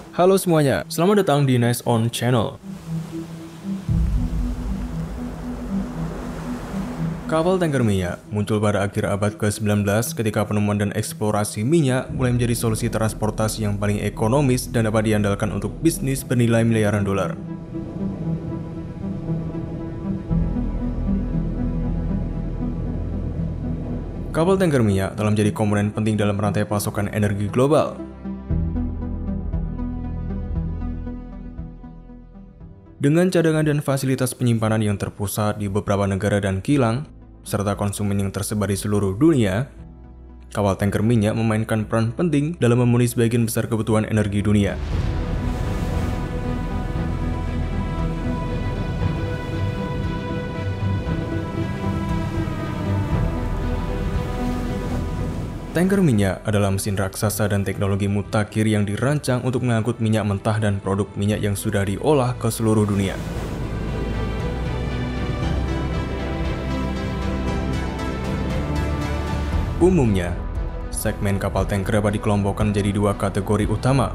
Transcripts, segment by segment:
Halo semuanya, selamat datang di Nice On Channel. Kapal tanker minyak muncul pada akhir abad ke-19 ketika penemuan dan eksplorasi minyak mulai menjadi solusi transportasi yang paling ekonomis dan dapat diandalkan untuk bisnis bernilai miliaran dolar. Kapal tanker minyak telah menjadi komponen penting dalam rantai pasokan energi global. Dengan cadangan dan fasilitas penyimpanan yang terpusat di beberapa negara dan kilang, serta konsumen yang tersebar di seluruh dunia, kapal tanker minyak memainkan peran penting dalam memenuhi sebagian besar kebutuhan energi dunia. Tanker minyak adalah mesin raksasa dan teknologi mutakhir yang dirancang untuk mengangkut minyak mentah dan produk minyak yang sudah diolah ke seluruh dunia. Umumnya, segmen kapal tanker dapat dikelompokkan menjadi dua kategori utama.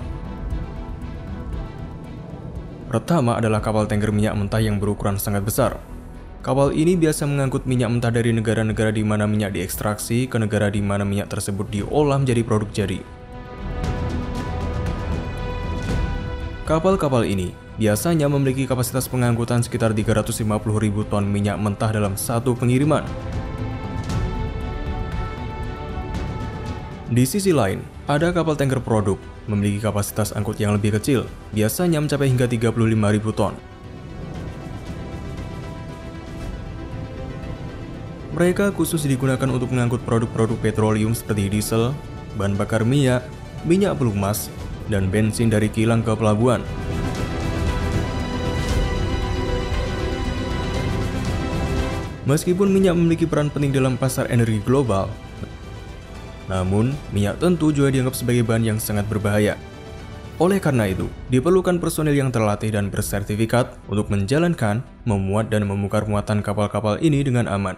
Pertama adalah kapal tanker minyak mentah yang berukuran sangat besar. Kapal ini biasa mengangkut minyak mentah dari negara-negara di mana minyak diekstraksi ke negara di mana minyak tersebut diolah menjadi produk jadi. Kapal-kapal ini biasanya memiliki kapasitas pengangkutan sekitar 350.000 ton minyak mentah dalam satu pengiriman. Di sisi lain, ada kapal tanker produk memiliki kapasitas angkut yang lebih kecil, biasanya mencapai hingga 35.000 ton. Mereka khusus digunakan untuk mengangkut produk-produk petroleum seperti diesel, bahan bakar minyak, minyak pelumas, dan bensin dari kilang ke pelabuhan. Meskipun minyak memiliki peran penting dalam pasar energi global, namun minyak tentu juga dianggap sebagai bahan yang sangat berbahaya. Oleh karena itu, diperlukan personel yang terlatih dan bersertifikat untuk menjalankan, memuat, dan membongkar muatan kapal-kapal ini dengan aman.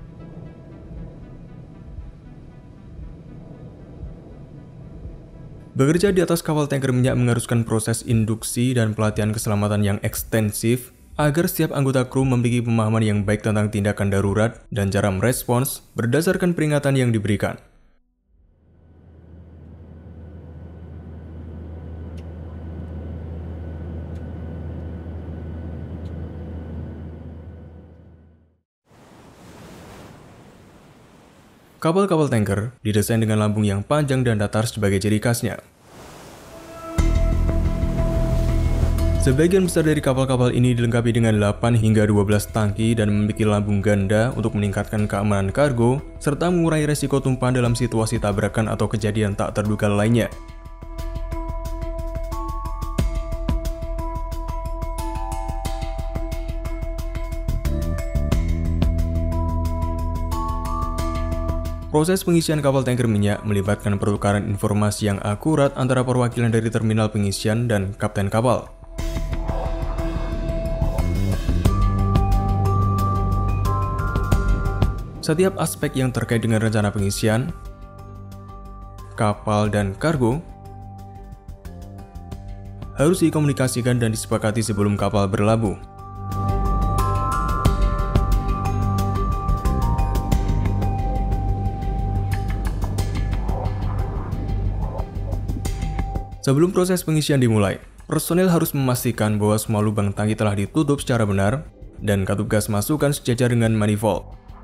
Bekerja di atas kapal tanker minyak mengharuskan proses induksi dan pelatihan keselamatan yang ekstensif agar setiap anggota kru memiliki pemahaman yang baik tentang tindakan darurat dan cara merespons berdasarkan peringatan yang diberikan. Kapal-kapal tanker didesain dengan lambung yang panjang dan datar sebagai ciri khasnya. Sebagian besar dari kapal-kapal ini dilengkapi dengan 8 hingga 12 tangki dan memiliki lambung ganda untuk meningkatkan keamanan kargo serta mengurangi resiko tumpahan dalam situasi tabrakan atau kejadian tak terduga lainnya. Proses pengisian kapal tanker minyak melibatkan pertukaran informasi yang akurat antara perwakilan dari terminal pengisian dan kapten kapal. Setiap aspek yang terkait dengan rencana pengisian, kapal, dan kargo harus dikomunikasikan dan disepakati sebelum kapal berlabuh. Sebelum proses pengisian dimulai, personel harus memastikan bahwa semua lubang tangki telah ditutup secara benar dan katup gas masukkan sejajar dengan manifold.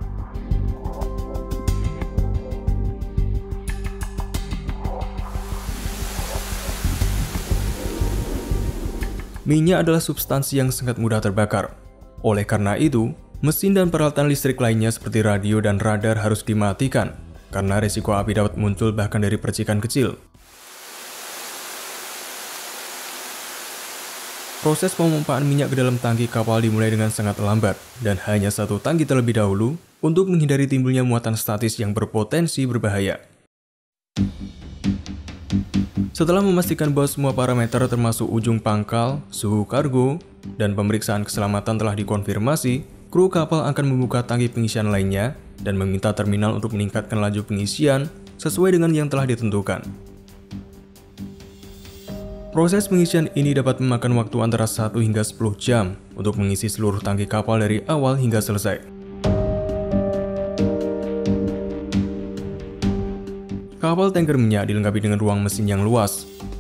Minyak adalah substansi yang sangat mudah terbakar. Oleh karena itu, mesin dan peralatan listrik lainnya seperti radio dan radar harus dimatikan karena risiko api dapat muncul bahkan dari percikan kecil. Proses pemompaan minyak ke dalam tangki kapal dimulai dengan sangat lambat dan hanya satu tangki terlebih dahulu untuk menghindari timbulnya muatan statis yang berpotensi berbahaya. Setelah memastikan bahwa semua parameter termasuk ujung pangkal, suhu kargo, dan pemeriksaan keselamatan telah dikonfirmasi, kru kapal akan membuka tangki pengisian lainnya dan meminta terminal untuk meningkatkan laju pengisian sesuai dengan yang telah ditentukan. Proses pengisian ini dapat memakan waktu antara 1 hingga 10 jam untuk mengisi seluruh tangki kapal dari awal hingga selesai. Kapal tanker minyak dilengkapi dengan ruang mesin yang luas.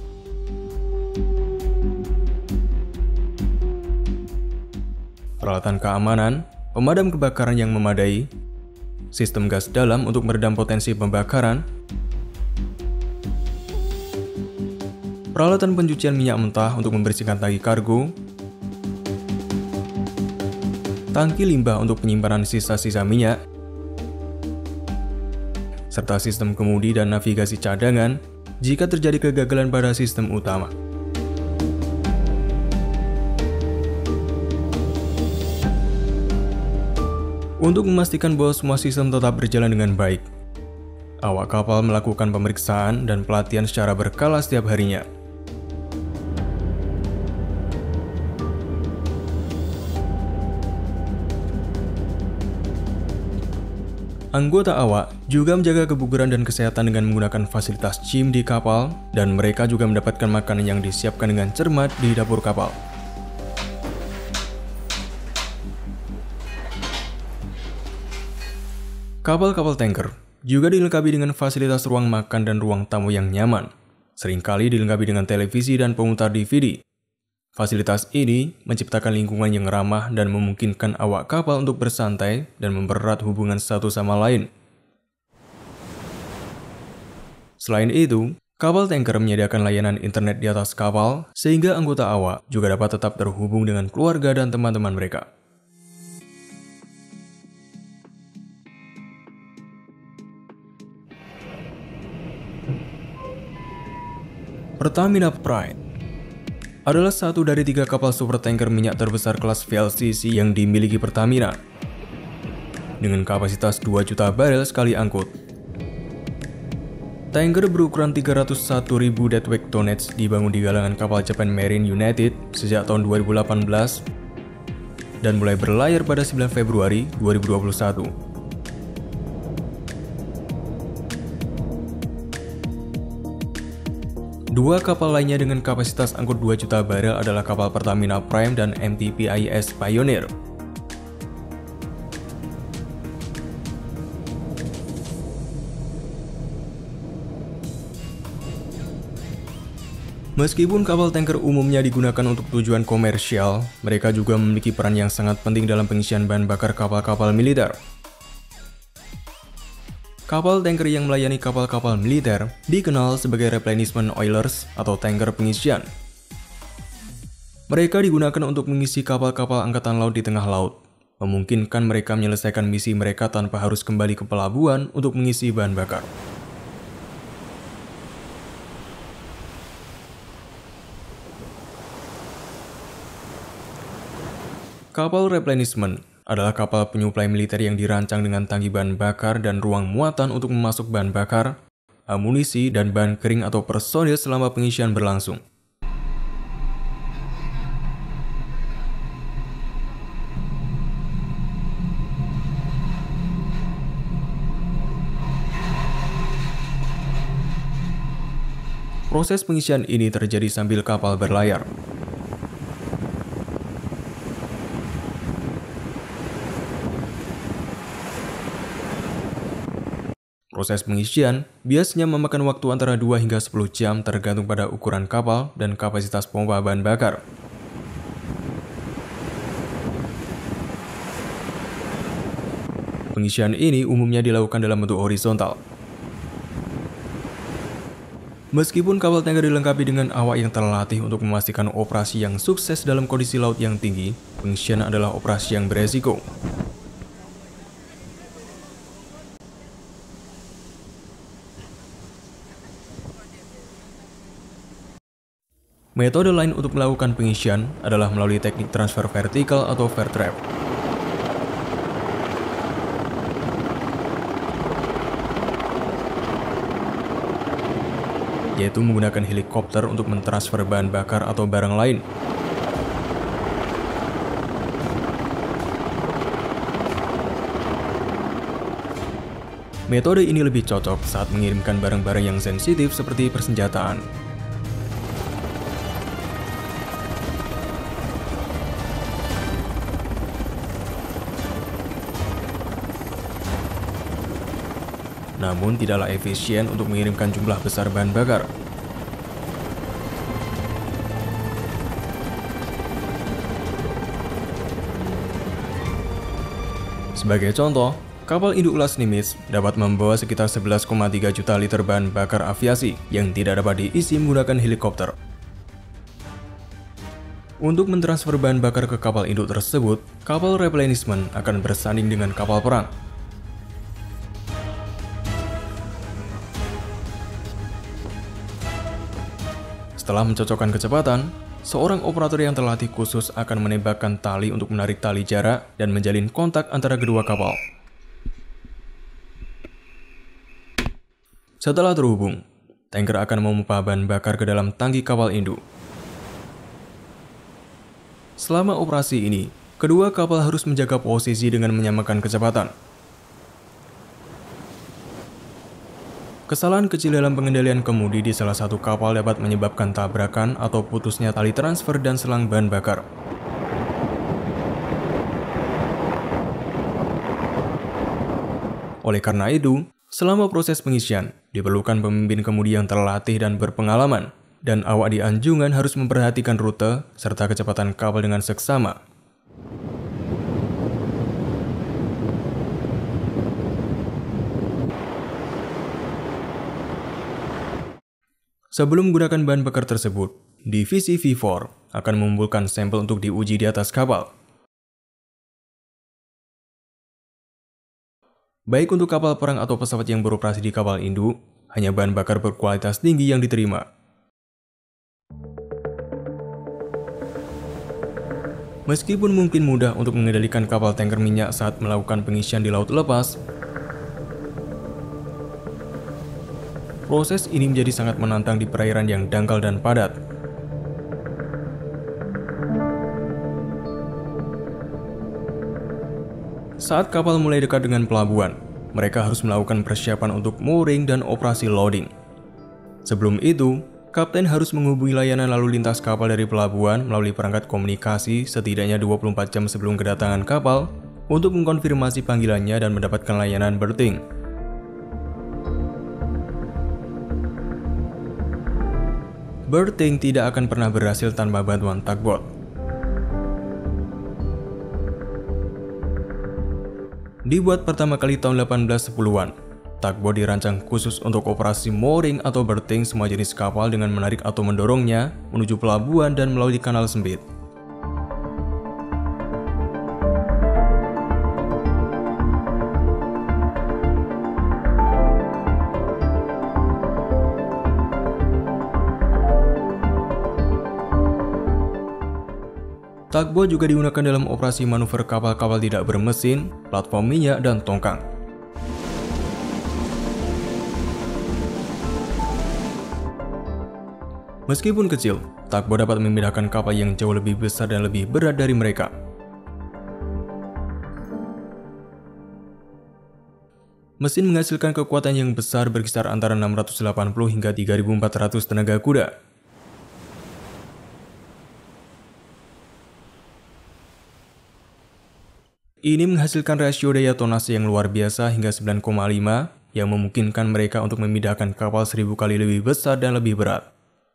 Peralatan keamanan, pemadam kebakaran yang memadai, sistem gas dalam untuk meredam potensi pembakaran, peralatan pencucian minyak mentah untuk membersihkan tangki kargo, tangki limbah untuk penyimpanan sisa-sisa minyak, serta sistem kemudi dan navigasi cadangan jika terjadi kegagalan pada sistem utama. Untuk memastikan bahwa semua sistem tetap berjalan dengan baik, awak kapal melakukan pemeriksaan dan pelatihan secara berkala setiap harinya. Anggota awak juga menjaga kebugaran dan kesehatan dengan menggunakan fasilitas gym di kapal, dan mereka juga mendapatkan makanan yang disiapkan dengan cermat di dapur kapal. Kapal-kapal tanker juga dilengkapi dengan fasilitas ruang makan dan ruang tamu yang nyaman, seringkali dilengkapi dengan televisi dan pemutar DVD. Fasilitas ini menciptakan lingkungan yang ramah dan memungkinkan awak kapal untuk bersantai dan mempererat hubungan satu sama lain. Selain itu, kapal tanker menyediakan layanan internet di atas kapal sehingga anggota awak juga dapat tetap terhubung dengan keluarga dan teman-teman mereka. Pertamina Pride adalah satu dari 3 kapal supertanker minyak terbesar kelas VLCC yang dimiliki Pertamina, dengan kapasitas 2 juta barel sekali angkut. Tanker berukuran 301.000 deadweight tonnage dibangun di galangan kapal Japan Marine United sejak tahun 2018 dan mulai berlayar pada 9 Februari 2021. Dua kapal lainnya dengan kapasitas angkut 2 juta barel adalah kapal Pertamina Prime dan MT PIS Pioneer. Meskipun kapal tanker umumnya digunakan untuk tujuan komersial, mereka juga memiliki peran yang sangat penting dalam pengisian bahan bakar kapal-kapal militer. Kapal tanker yang melayani kapal-kapal militer dikenal sebagai replenishment oilers atau tanker pengisian. Mereka digunakan untuk mengisi kapal-kapal angkatan laut di tengah laut, memungkinkan mereka menyelesaikan misi mereka tanpa harus kembali ke pelabuhan untuk mengisi bahan bakar. Kapal replenishment adalah kapal penyuplai militer yang dirancang dengan tangki bahan bakar dan ruang muatan untuk memasuk bahan bakar, amunisi, dan bahan kering atau personil selama pengisian berlangsung. Proses pengisian ini terjadi sambil kapal berlayar. Proses pengisian biasanya memakan waktu antara 2 hingga 10 jam tergantung pada ukuran kapal dan kapasitas pompa bahan bakar. Pengisian ini umumnya dilakukan dalam bentuk horizontal. Meskipun kapal tanker dilengkapi dengan awak yang terlatih untuk memastikan operasi yang sukses dalam kondisi laut yang tinggi, pengisian adalah operasi yang beresiko. Metode lain untuk melakukan pengisian adalah melalui teknik transfer vertikal atau vertrap. Yaitu menggunakan helikopter untuk mentransfer bahan bakar atau barang lain. Metode ini lebih cocok saat mengirimkan barang-barang yang sensitif seperti persenjataan. namun tidaklah efisien untuk mengirimkan jumlah besar bahan bakar. Sebagai contoh, kapal induk kelas Nimitz dapat membawa sekitar 11,3 juta liter bahan bakar aviasi yang tidak dapat diisi menggunakan helikopter. Untuk mentransfer bahan bakar ke kapal induk tersebut, kapal replenishment akan bersanding dengan kapal perang. Setelah mencocokkan kecepatan, seorang operator yang terlatih khusus akan menembakkan tali untuk menarik tali jarak dan menjalin kontak antara kedua kapal. Setelah terhubung, tanker akan memompa bahan bakar ke dalam tangki kapal induk. Selama operasi ini, kedua kapal harus menjaga posisi dengan menyamakan kecepatan. Kesalahan kecil dalam pengendalian kemudi di salah satu kapal dapat menyebabkan tabrakan atau putusnya tali transfer dan selang bahan bakar. Oleh karena itu, selama proses pengisian, diperlukan pemimpin kemudi yang terlatih dan berpengalaman, dan awak di anjungan harus memperhatikan rute serta kecepatan kapal dengan seksama. Sebelum menggunakan bahan bakar tersebut, divisi V4 akan mengumpulkan sampel untuk diuji di atas kapal. Baik untuk kapal perang atau pesawat yang beroperasi di kapal induk, hanya bahan bakar berkualitas tinggi yang diterima. Meskipun mungkin mudah untuk mengendalikan kapal tanker minyak saat melakukan pengisian di laut lepas, proses ini menjadi sangat menantang di perairan yang dangkal dan padat. Saat kapal mulai dekat dengan pelabuhan, mereka harus melakukan persiapan untuk mooring dan operasi loading. Sebelum itu, kapten harus menghubungi layanan lalu lintas kapal dari pelabuhan melalui perangkat komunikasi setidaknya 24 jam sebelum kedatangan kapal untuk mengkonfirmasi panggilannya dan mendapatkan layanan berthing. Berthing tidak akan pernah berhasil tanpa bantuan tugboat. Dibuat pertama kali tahun 1810-an, tugboat dirancang khusus untuk operasi mooring atau berthing semua jenis kapal dengan menarik atau mendorongnya menuju pelabuhan dan melalui kanal sempit. Tugboat juga digunakan dalam operasi manuver kapal-kapal tidak bermesin, platform minyak, dan tongkang. Meskipun kecil, tugboat dapat memindahkan kapal yang jauh lebih besar dan lebih berat dari mereka. Mesin menghasilkan kekuatan yang besar berkisar antara 680 hingga 3.400 tenaga kuda. Ini menghasilkan rasio daya tonase yang luar biasa hingga 9,5 yang memungkinkan mereka untuk memindahkan kapal 1000 kali lebih besar dan lebih berat.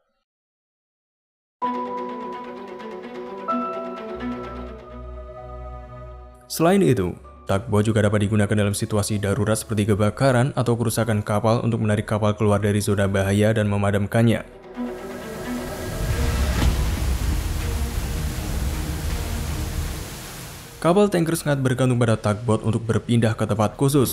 Selain itu, tugboat juga dapat digunakan dalam situasi darurat seperti kebakaran atau kerusakan kapal untuk menarik kapal keluar dari zona bahaya dan memadamkannya. Kapal tanker sangat bergantung pada tugboat untuk berpindah ke tempat khusus.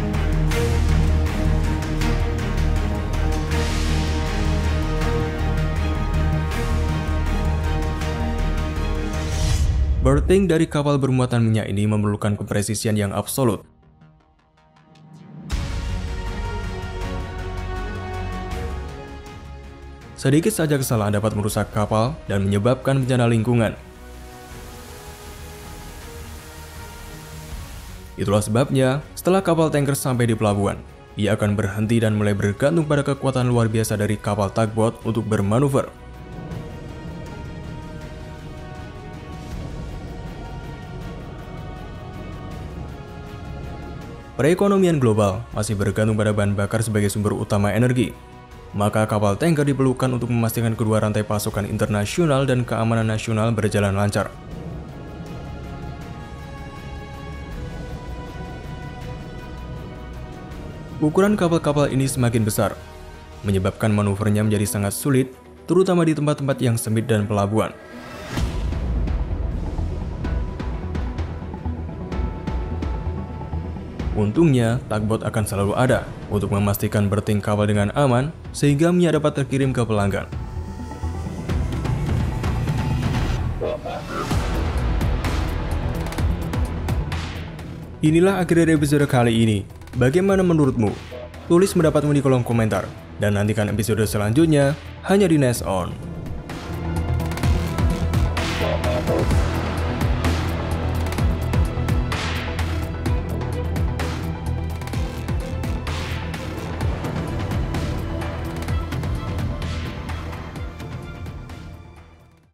Berthing dari kapal bermuatan minyak ini memerlukan kepresisian yang absolut. Sedikit saja kesalahan dapat merusak kapal dan menyebabkan bencana lingkungan. Itulah sebabnya, setelah kapal tanker sampai di pelabuhan, ia akan berhenti dan mulai bergantung pada kekuatan luar biasa dari kapal tugboat untuk bermanuver. perekonomian global masih bergantung pada bahan bakar sebagai sumber utama energi. Maka kapal tanker diperlukan untuk memastikan kedua rantai pasokan internasional dan keamanan nasional berjalan lancar. Ukuran kapal-kapal ini semakin besar, menyebabkan manuvernya menjadi sangat sulit, terutama di tempat-tempat yang sempit dan pelabuhan. Untungnya, tugboat akan selalu ada untuk memastikan berthing kapal dengan aman sehingga minyak dapat terkirim ke pelanggan. Inilah akhir dari episode kali ini. Bagaimana menurutmu? Tulis pendapatmu di kolom komentar. Dan nantikan episode selanjutnya hanya di Nest On.